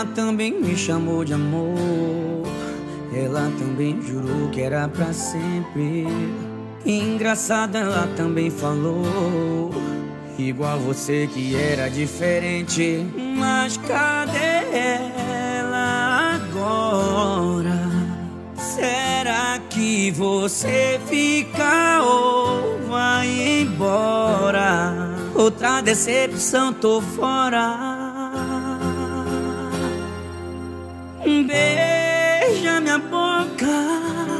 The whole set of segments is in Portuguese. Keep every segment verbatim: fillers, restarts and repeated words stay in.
Ela também me chamou de amor, ela também jurou que era pra sempre. Engraçada, ela também falou, igual você, que era diferente. Mas cadê ela agora? Será que você fica ou vai embora? Outra decepção, tô fora. Beija minha boca,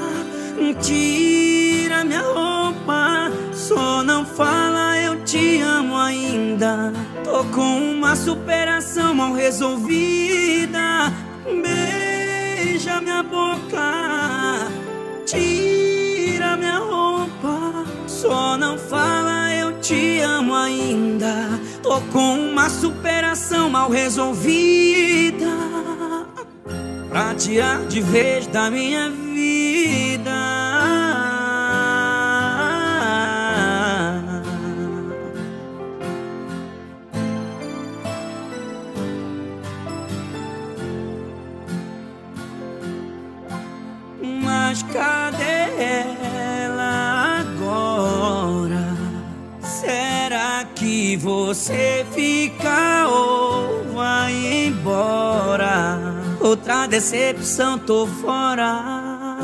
tira minha roupa, só não fala eu te amo ainda. Tô com uma superação mal resolvida. Beija minha boca, tira minha roupa, só não fala eu te amo ainda. Tô com uma superação mal resolvida, pra tirar de vez da minha vida. Mas cadê ela agora? Será que você fica ou vai embora? Outra decepção, tô fora.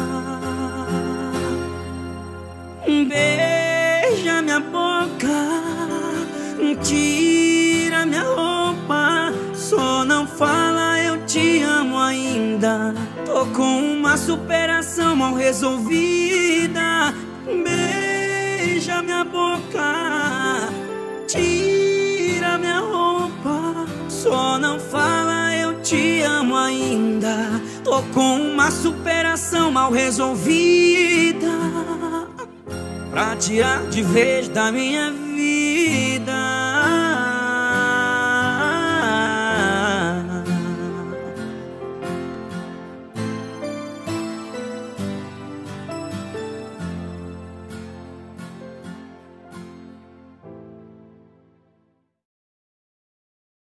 Beija minha boca, tira minha roupa, só não fala eu te amo ainda. Tô com uma superação mal resolvida. Beija minha boca, tira minha roupa, só não fala eu te amo ainda. Tô com uma superação mal resolvida, pra tirar de vez da minha vida.